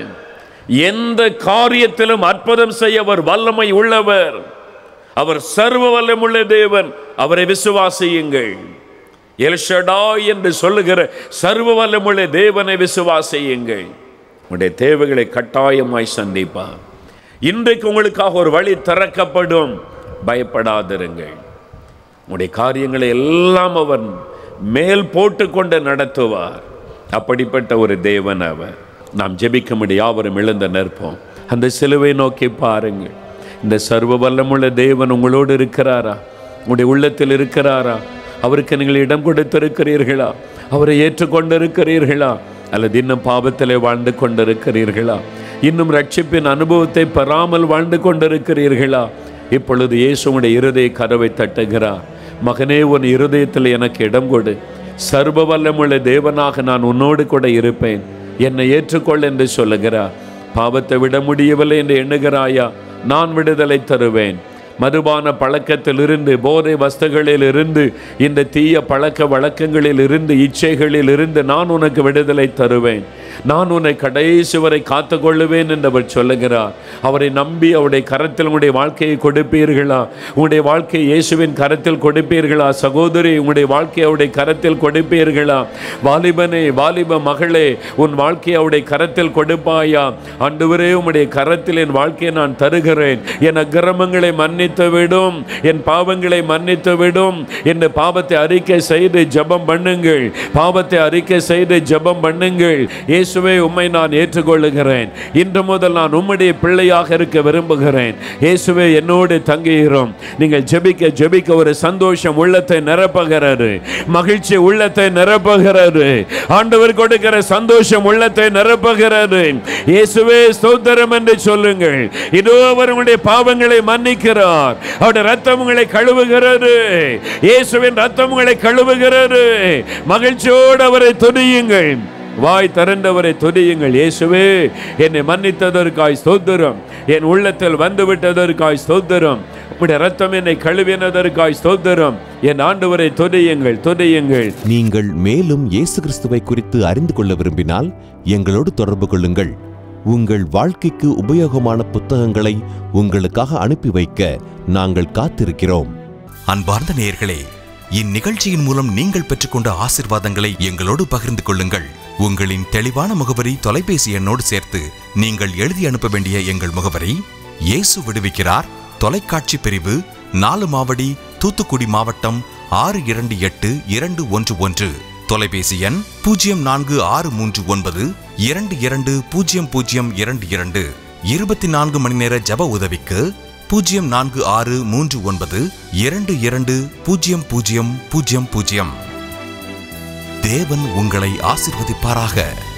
எந்த காரியத்திலும் அற்புதம் செய்ய அவர் வல்லமை உள்ளவர். அவர் சர்வ வல்லமுள்ள தேவன். அவரை விசுவாசியுங்கள். எல் ஷடாய் என்று சொல்லுகிற சர்வ வல்லமுள்ள தேவனை விசுவாசியுங்கள். உங்களுடைய தேவைகளை கட்டாயமாய் சந்திப்பார். இன்றைக்கு உங்களுக்காக ஒரு வழி திறக்கப்படும். பயப்படாதிருங்கள். உங்களுடைய காரியங்களை எல்லாம் அவன் மேல் போட்டு கொண்டு நடத்துவார். அப்படிப்பட்ட ஒரு தேவன் அவர். நாம் ஜெபிக்க முடியும். யாவரும் எழுந்த நிற்போம். அந்த சிலுவை நோக்கி பாருங்கள். இந்த சர்வ வல்லமுள்ள தேவன் உங்களோடு இருக்கிறாரா? உங்களுடைய உள்ளத்தில் இருக்கிறாரா? அவருக்கு நீங்கள் இடம் கொடுத்திருக்கிறீர்களா? அவரை ஏற்றுக்கொண்டிருக்கிறீர்களா? அல்லது இன்னும் பாவத்திலே வாழ்ந்து கொண்டிருக்கிறீர்களா? இன்னும் ரட்சிப்பின் அனுபவத்தை பெறாமல் வாழ்ந்து கொண்டிருக்கிறீர்களா? இப்பொழுது இயேசு உங்களுடைய இருதய கதவை தட்டுகிறார். மகனே, உன் இருதயத்தில் எனக்கு இடம் கொடு. சர்வ வல்லமுள்ள தேவனாக நான் உன்னோடு கூட இருப்பேன், என்னை ஏற்றுக்கொள் என்று சொல்லுகிறார். பாவத்தை விட முடியவில்லை என்று எண்ணுகிறாயா? நான் விடுதலை தருவேன். மதுபான பழக்கத்தில் இருந்து, போதை வஸ்துகளில் இருந்து, இந்த தீய பழக்க வழக்கங்களில் இருந்து, இச்சைகளில் இருந்து நான் உனக்கு விடுதலை தருவேன். நான் உன்னை கடைசி வரை காத்து கொள்ளுவேன் என்று அவர் சொல்லுகிறார். அவரை நம்பி அவருடைய கரத்தில் உங்களுடைய வாழ்க்கையை கொடுப்பீர்களா? உங்களுடைய வாழ்க்கையை இயேசுவின் கரத்தில் கொடுப்பீர்களா? சகோதரி, உங்களுடைய வாழ்க்கையை அவருடைய கரத்தில் கொடுப்பீர்களா? வாலிபனே, வாலிப மகளே, உன் வாழ்க்கையை அவருடைய கரத்தில் கொடுப்பாயா? ஆண்டவரே, உம்முடைய கரத்தில் என் வாழ்க்கையை நான் தருகிறேன். என் அக்கிரமங்களை மன்னித்து விடும், என் பாவங்களை மன்னித்து விடும் என்று பாவத்தை அறிக்கை செய்து ஜெபம் பண்ணுங்கள். பாவத்தை அறிக்கை செய்து ஜெபம் பண்ணுங்கள். இயேசுவே, உம்மை நான் ஏற்றுக்கொள்ளுகிறேன். இன்று முதல் நான் உம்முடைய பிள்ளையாக இருக்க விரும்புகிறேன். இயேசுவே, என்னோடு தங்குகிறோம். நீங்கள் ஜெபிக்க ஜெபிக்க ஒரு சந்தோஷம் உள்ளத்தை நிரப்புகிறது, மகிழ்ச்சி உள்ளத்தை நிரப்புகிறது, ஆண்டவர் கொடுக்கிற சந்தோஷம் உள்ளத்தை நிரப்புகிறது. இயேசுவே ஸ்தோத்திரம் என்று சொல்லுங்கள். இதோ அவர் உங்களுடைய பாவங்களை மன்னிக்கிறார். அவருடைய ரத்தம் உங்களை கழுவுகிறது. இயேசுவின் ரத்தம் உங்களை கழுவுகிறது. மகிழ்ச்சியோடு அவரை துதியுங்கள். வாய் திறந்தவரை துதியுங்கள். இயேசுவே, என்னை மன்னித்ததற்காய் ஸ்தோத்திரம். என் உள்ளத்தில் வந்துவிட்டதற்காய் ஸ்தோத்திரம். உம்முடைய ரத்தம் என்னை கழுவினதற்காய் ஸ்தோத்திரம். என் ஆண்டவரை துதியுங்கள், துதியுங்கள். நீங்கள் மேலும் இயேசு கிறிஸ்துவை குறித்து அறிந்து கொள்ள விரும்பினால் எங்களோடு தொடர்பு கொள்ளுங்கள். உங்கள் வாழ்க்கைக்கு உபயோகமான புத்தகங்களை உங்களுக்காக அனுப்பி வைக்க நாங்கள் காத்திருக்கிறோம். அன்பார்ந்த நேயர்களே, இந்நிகழ்ச்சியின் மூலம் நீங்கள் பெற்றுக்கொண்ட ஆசீர்வாதங்களை எங்களோடு பகிர்ந்து கொள்ளுங்கள். உங்களின் தெளிவான முகவரி தொலைபேசி எண்ணோடு சேர்த்து நீங்கள் எழுதி அனுப்ப வேண்டிய எங்கள் முகவரி: இயேசு விடுவிக்கிறார், தொலைக்காட்சி பிரிவு, நாலு மாவடி, தூத்துக்குடி மாவட்டம், ஆறு இரண்டு எட்டு இரண்டு ஒன்று ஒன்று. தொலைபேசி எண் பூஜ்ஜியம் நான்கு ஆறு மூன்று ஒன்பது இரண்டு இரண்டு பூஜ்ஜியம் பூஜ்ஜியம் இரண்டு இரண்டு. இருபத்தி நான்கு மணி நேர ஜப உதவிக்கு பூஜ்ஜியம் நான்கு ஆறு மூன்று ஒன்பது இரண்டு இரண்டு பூஜ்ஜியம் பூஜ்ஜியம் பூஜ்ஜியம் பூஜ்ஜியம். தேவன் உங்களை ஆசீர்வதிப்பாராக.